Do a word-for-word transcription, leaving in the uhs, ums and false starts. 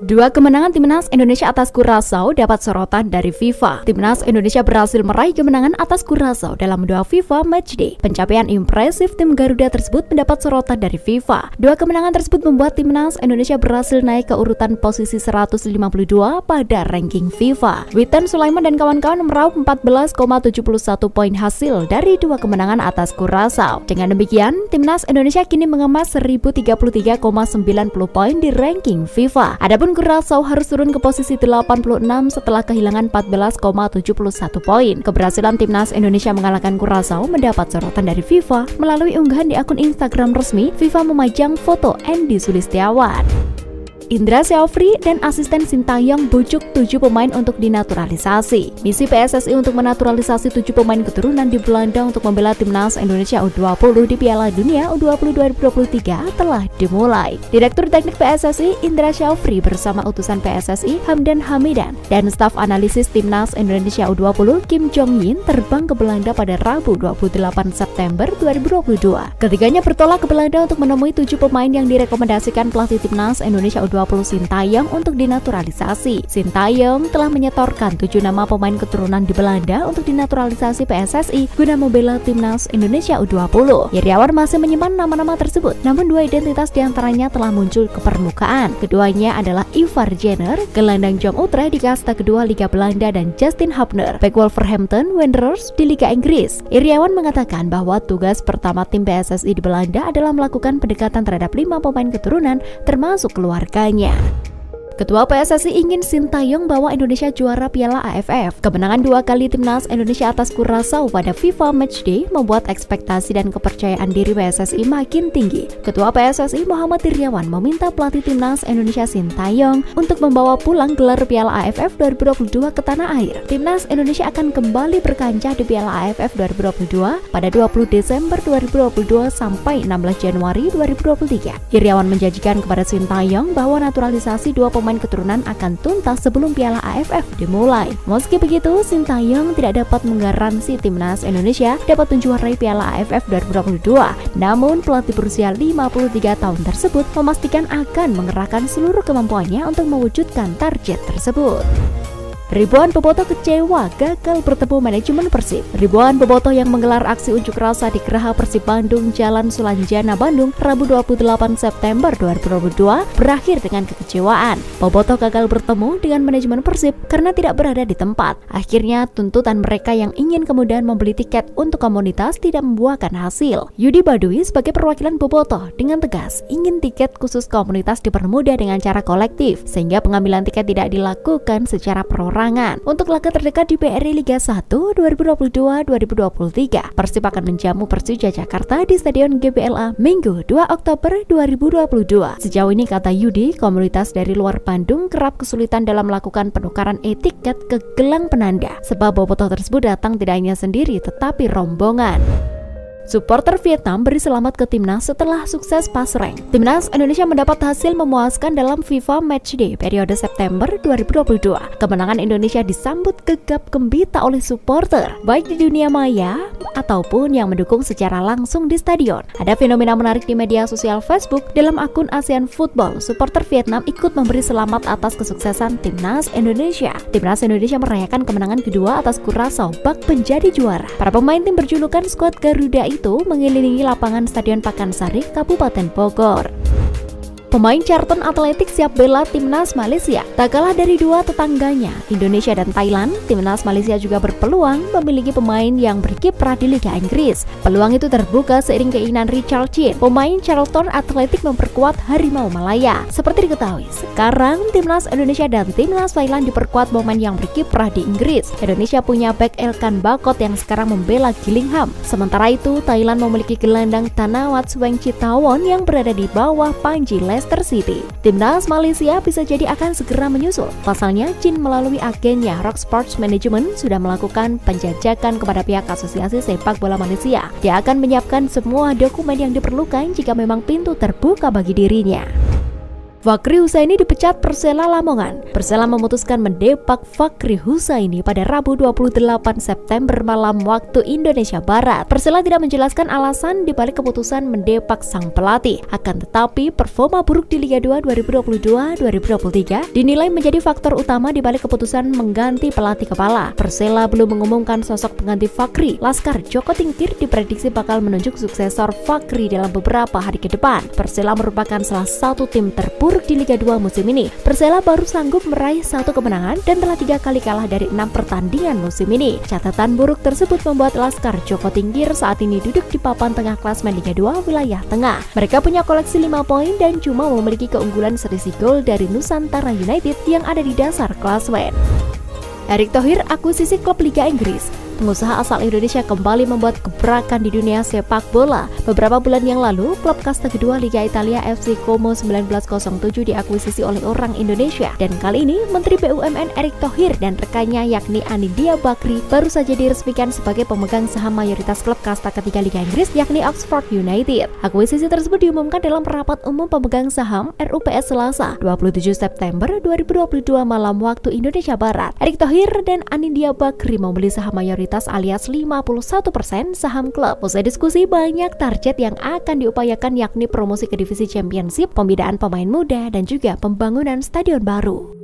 Dua kemenangan Timnas Indonesia atas Curaçao dapat sorotan dari FIFA. Timnas Indonesia berhasil meraih kemenangan atas Curaçao dalam dua FIFA Matchday. Pencapaian impresif tim Garuda tersebut mendapat sorotan dari FIFA. Dua kemenangan tersebut membuat Timnas Indonesia berhasil naik ke urutan posisi seratus lima puluh dua pada ranking FIFA. Witan Sulaiman dan kawan-kawan meraup empat belas koma tujuh satu poin hasil dari dua kemenangan atas Curaçao. Dengan demikian, Timnas Indonesia kini mengemas seribu tiga puluh tiga koma sembilan puluh poin di ranking FIFA. Adapun Curaçao harus turun ke posisi delapan puluh enam setelah kehilangan empat belas koma tujuh satu poin. Keberhasilan Timnas Indonesia mengalahkan Curaçao mendapat sorotan dari FIFA. Melalui unggahan di akun Instagram resmi, FIFA memajang foto Andy Sulistiawan. Indra Syafri dan asisten Sintayong bujuk tujuh pemain untuk dinaturalisasi. Misi P S S I untuk menaturalisasi tujuh pemain keturunan di Belanda untuk membela Timnas Indonesia U dua puluh di Piala Dunia U dua puluh dua ribu dua puluh tiga telah dimulai. Direktur Teknik P S S I Indra Syafri bersama utusan P S S I Hamdan Hamidan dan staf analisis Timnas Indonesia U dua puluh Kim Jong Yin terbang ke Belanda pada Rabu dua puluh delapan September dua ribu dua puluh dua. Ketiganya bertolak ke Belanda untuk menemui tujuh pemain yang direkomendasikan pelatih Timnas Indonesia U dua puluh Sintayong untuk dinaturalisasi. Sintayong telah menyetorkan tujuh nama pemain keturunan di Belanda untuk dinaturalisasi P S S I guna membela Timnas Indonesia U dua puluh. Iriawan masih menyimpan nama-nama tersebut, namun dua identitas diantaranya telah muncul ke permukaan. Keduanya adalah Ivar Jenner, gelandang Jong Utrecht di kasta kedua Liga Belanda, dan Justin Hubner, bek Wolverhampton Wanderers di Liga Inggris. Iriawan mengatakan bahwa tugas pertama tim P S S I di Belanda adalah melakukan pendekatan terhadap lima pemain keturunan termasuk keluarganya. Ketua P S S I ingin Sintayong bawa Indonesia juara Piala A F F. Kemenangan dua kali Timnas Indonesia atas Curaçao pada FIFA Matchday membuat ekspektasi dan kepercayaan diri P S S I makin tinggi. Ketua P S S I Muhammad Iriawan meminta pelatih Timnas Indonesia Sintayong untuk membawa pulang gelar Piala A F F dua ribu dua puluh dua ke tanah air. Timnas Indonesia akan kembali berkancah di Piala A F F dua ribu dua puluh dua pada dua puluh Desember dua ribu dua puluh dua sampai enam belas Januari dua ribu dua puluh tiga. Iriawan menjanjikan kepada Sintayong bahwa naturalisasi dua pemain keturunan akan tuntas sebelum Piala A F F dimulai. Meski begitu, Sintayong tidak dapat menggaransi Timnas Indonesia dapat menjuarai Piala A F F dua ribu dua puluh dua. Namun, pelatih berusia lima puluh tiga tahun tersebut memastikan akan mengerahkan seluruh kemampuannya untuk mewujudkan target tersebut. Ribuan bobotoh kecewa gagal bertemu manajemen Persib. Ribuan bobotoh yang menggelar aksi unjuk rasa di Geraha Persib Bandung, Jalan Sulanjana, Bandung, Rabu dua puluh delapan September dua ribu dua puluh dua berakhir dengan kekecewaan. Bobotoh gagal bertemu dengan manajemen Persib karena tidak berada di tempat. Akhirnya, tuntutan mereka yang ingin kemudian membeli tiket untuk komunitas tidak membuahkan hasil. Yudi Baduy sebagai perwakilan bobotoh dengan tegas ingin tiket khusus komunitas dipermudah dengan cara kolektif sehingga pengambilan tiket tidak dilakukan secara perorangan. Untuk laga terdekat di B R I Liga satu dua ribu dua puluh dua dua ribu dua puluh tiga, Persib akan menjamu Persija Jakarta di Stadion G B L A Minggu dua Oktober dua ribu dua puluh dua. Sejauh ini, kata Yudi, komunitas dari luar Bandung kerap kesulitan dalam melakukan penukaran e-tiket ke gelang penanda, sebab bobotoh tersebut datang tidak hanya sendiri tetapi rombongan. Supporter Vietnam beri selamat ke Timnas setelah sukses pas rank. Timnas Indonesia mendapat hasil memuaskan dalam FIFA Matchday periode September dua ribu dua puluh dua. Kemenangan Indonesia disambut gegap gembita oleh supporter, baik di dunia maya ataupun yang mendukung secara langsung di stadion. Ada fenomena menarik di media sosial Facebook. Dalam akun ASEAN Football, supporter Vietnam ikut memberi selamat atas kesuksesan Timnas Indonesia. Timnas Indonesia merayakan kemenangan kedua atas Curaçao bak menjadi juara. Para pemain tim berjulukan skuad Garuda itu itu mengelilingi lapangan Stadion Pakansari, Kabupaten Bogor. Pemain Charlton Athletic siap bela Timnas Malaysia. Tak kalah dari dua tetangganya, Indonesia dan Thailand, Timnas Malaysia juga berpeluang memiliki pemain yang berkiprah di Liga Inggris. Peluang itu terbuka seiring keinginan Richard Chin, pemain Charlton Athletic, memperkuat Harimau Malaya. Seperti diketahui, sekarang Timnas Indonesia dan Timnas Thailand diperkuat pemain yang berkiprah di Inggris. Indonesia punya bek Elkan Bakot yang sekarang membela Gillingham. Sementara itu, Thailand memiliki gelandang Thanawat Suengchitawon yang berada di bawah Panji Leicester City. Timnas Malaysia bisa jadi akan segera menyusul. Pasalnya, Chin melalui agennya Rock Sports Management sudah melakukan penjajakan kepada pihak Asosiasi Sepak Bola Malaysia. Dia akan menyiapkan semua dokumen yang diperlukan jika memang pintu terbuka bagi dirinya. Fakri Husaini dipecat Persela Lamongan. Persela memutuskan mendepak Fakri Husaini pada Rabu dua puluh delapan September malam waktu Indonesia Barat. Persela tidak menjelaskan alasan dibalik keputusan mendepak sang pelatih. Akan tetapi, performa buruk di Liga dua dua ribu dua puluh dua dua ribu dua puluh tiga dinilai menjadi faktor utama dibalik keputusan mengganti pelatih kepala. Persela belum mengumumkan sosok pengganti Fakri. Laskar Joko Tingkir diprediksi bakal menunjuk suksesor Fakri dalam beberapa hari ke depan. Persela merupakan salah satu tim terburuk di Liga dua musim ini. Persela baru sanggup meraih satu kemenangan dan telah tiga kali kalah dari enam pertandingan musim ini. Catatan buruk tersebut membuat Laskar Joko Tingkir saat ini duduk di papan tengah klasmen Liga dua wilayah tengah. Mereka punya koleksi lima poin dan cuma memiliki keunggulan selisih gol dari Nusantara United yang ada di dasar klasmen. Erick Thohir akuisisi klub Liga Inggris. Pengusaha asal Indonesia kembali membuat gebrakan di dunia sepak bola. Beberapa bulan yang lalu, klub kasta kedua Liga Italia F C Como seribu sembilan ratus tujuh diakuisisi oleh orang Indonesia. Dan kali ini, Menteri B U M N Erick Thohir dan rekannya yakni Anindya Bakri baru saja diresmikan sebagai pemegang saham mayoritas klub kasta ketiga Liga Inggris yakni Oxford United. Akuisisi tersebut diumumkan dalam rapat umum pemegang saham R U P S Selasa, dua puluh tujuh September dua ribu dua puluh dua malam waktu Indonesia Barat. Erick Thohir dan Anindya Bakri membeli saham mayoritas alias lima puluh satu persen saham klub. Usai diskusi, banyak target yang akan diupayakan yakni promosi ke divisi Championship, pembinaan pemain muda, dan juga pembangunan stadion baru.